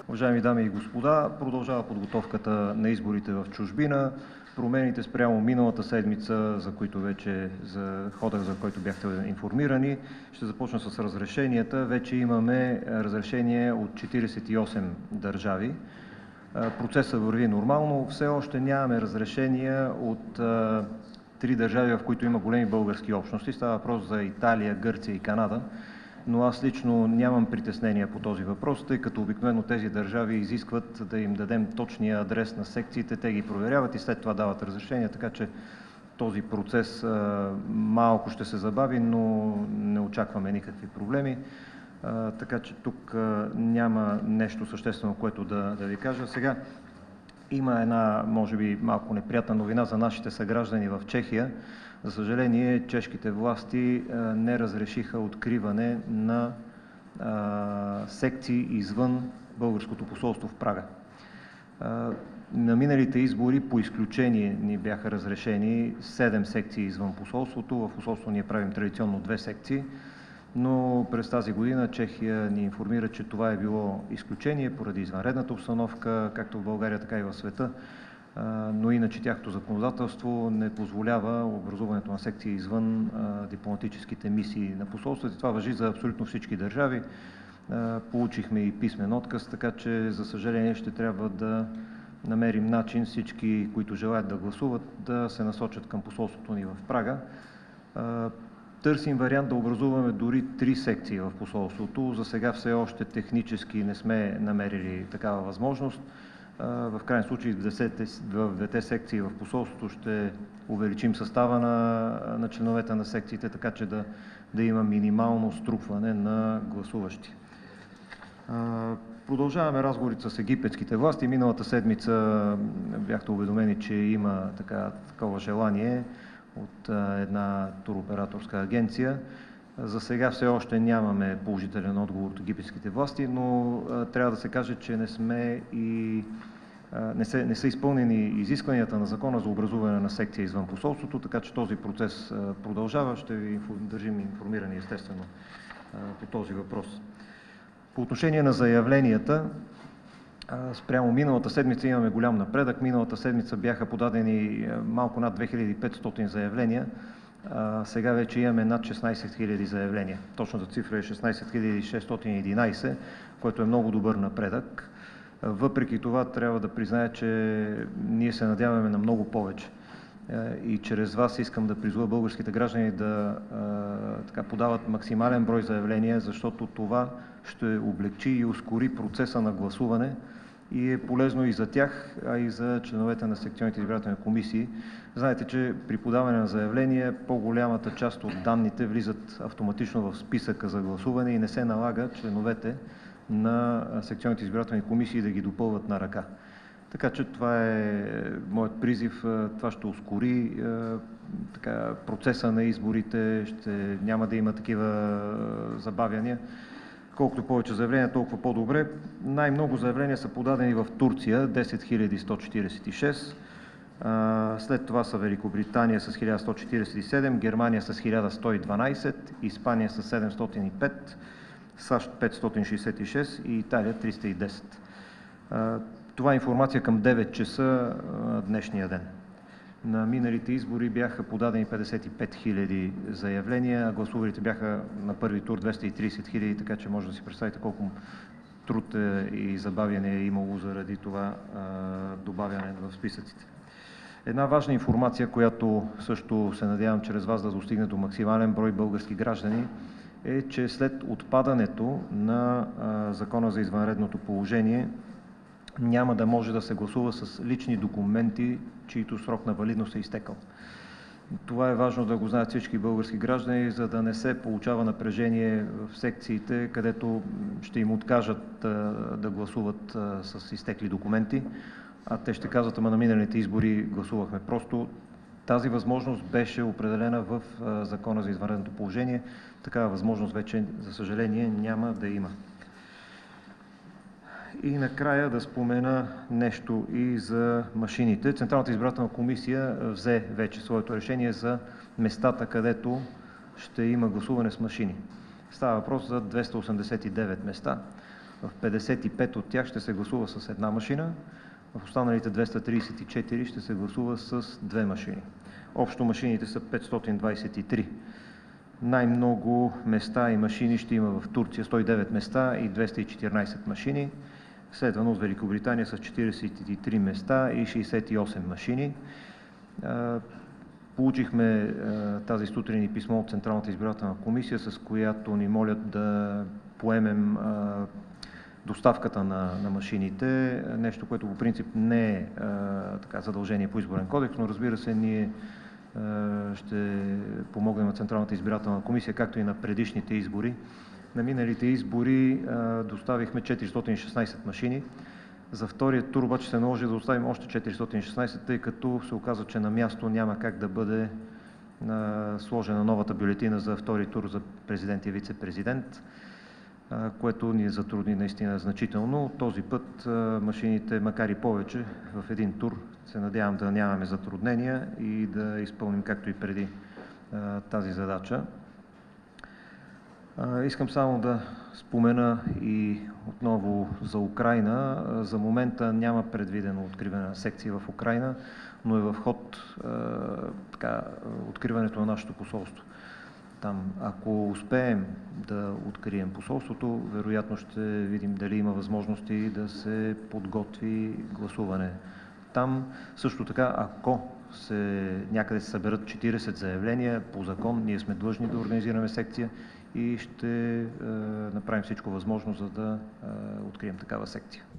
Уважаеми дами и господа, продължава подготовката на изборите в чужбина. Промените спрямо миналата седмица, за хода, за който бяхте информирани. Ще започна с разрешенията. Вече имаме разрешение от 48 държави. Процесът върви нормално. Все още нямаме разрешения от 3 държави, в които има големи български общности. Става въпрос за Италия, Гърция и Канада. Но аз лично нямам притеснения по този въпрос, тъй като обикновено тези държави изискват да им дадем точния адрес на секциите, те ги проверяват и след това дават разрешения, така че този процес малко ще се забави, но не очакваме никакви проблеми. Така че тук няма нещо съществено, което да ви кажа. Сега има една, може би, малко неприятна новина за нашите съграждани в Чехия. За съжаление, чешките власти не разрешиха откриване на секции извън българското посолство в Прага. На миналите избори по изключение ни бяха разрешени 7 секции извън посолството. В посолството ние правим традиционно 2 секции, но през тази година Чехия ни информира, че това е било изключение поради извънредната обстановка, както в България, така и в света. Но иначе тяхното законодателство не позволява образуването на секции извън дипломатическите мисии на посолството. Това важи за абсолютно всички държави. Получихме и писмен отказ, така че за съжаление ще трябва да намерим начин всички, които желаят да гласуват, да се насочат към посолството ни в Прага. Търсим вариант да образуваме дори 3 секции в посолството. За сега все още технически не сме намерили такава възможност. В крайен случай в двете секции в посолството ще увеличим състава на членовете на секциите, така че да има минимално струпване на гласуващи. Продължаваме разговорите с египетските власти. Миналата седмица бяхте уведомени, че има такова желание от една туроператорска агенция. За сега все още нямаме положителен отговор от египетските власти, но трябва да се каже, че не са изпълнени изискванията на закона за образуване на секция извън посолството, така че този процес продължава. Ще ви държим информирани естествено по този въпрос. По отношение на заявленията, спрямо миналата седмица имаме голям напредък. Миналата седмица бяха подадени малко над 2500 заявления. Сега вече имаме над 16 000 заявления. Точната цифра е 16 611, което е много добър напредък. Въпреки това трябва да призная, че ние се надяваме на много повече. И чрез вас искам да призова българските граждани да подават максимален брой заявления, защото това ще облекчи и ускори процеса на гласуване и е полезно и за тях, а и за членовете на секционните избирателни комисии. Знаете, че при подаване на заявление по-голямата част от данните влизат автоматично в списъка за гласуване и не се налага членовете на секционните избирателни комисии да ги допълват на ръка. Така че това е моят призив. Това ще ускори процеса на изборите, няма да има такива забавяния. Колкото повече заявления, толкова по-добре. Най-много заявления са подадени в Турция, 10 146. След това са Великобритания с 1147, Германия с 1112, Испания с 705, САЩ 566 и Италия 310. Това е информация към 9 часа днешния ден. На миналите избори бяха подадени 55 000 заявления, а гласувалите бяха на първи тур 230 000, така че може да си представите колко труд и забавяне е имало заради това добавяне в списъците. Една важна информация, която също се надявам чрез вас да достигне до максимален брой български граждани, е, че след отпадането на Закона за извънредното положение няма да може да се гласува с лични документи, чието срок на валидност е изтекал. Това е важно да го знаят всички български граждани, за да не се получава напрежение в секциите, където ще им откажат да гласуват с изтекли документи, а те ще казват, ама на миналите избори гласувахме. Просто тази възможност беше определена в Закона за извънредното положение. Такава възможност вече, за съжаление, няма да има. И накрая да спомена нещо и за машините. Централната избирателна комисия взе вече своето решение за местата, където ще има гласуване с машини. Става въпрос за 289 места. В 55 от тях ще се гласува с една машина, в останалите 234 ще се гласува с две машини. Общо машините са 523. Най-много места и машини ще има в Турция, 109 места и 214 машини, следвано от Великобритания с 43 места и 68 машини. Получихме тази сутрин и писмо от Централната избирателна комисия, с която ни молят да поемем доставката на машините, нещо, което по принцип не е задължение по изборен кодекс, но разбира се, ние ще помогнем на Централната избирателна комисия, както и на предишните избори. На миналите избори доставихме 416 машини. За втория тур обаче се наложи да доставим още 416, тъй като се оказа, че на място няма как да бъде сложена новата бюлетина за втори тур за президент и вице-президент, което ни затрудни наистина значително. Този път машините, макар и повече, в един тур се надявам да нямаме затруднения и да изпълним както и преди тази задача. Искам само да спомена и отново за Украйна. За момента няма предвидено откриване на секции в Украйна, но е в ход откриването на нашето посолство. Там, ако успеем да открием посолството, вероятно ще видим дали има възможности да се подготви гласуване там. Също така, ако някъде се съберат 40 заявления, по закон ние сме длъжни да организираме секция и ще направим всичко възможно, за да открием такава секция.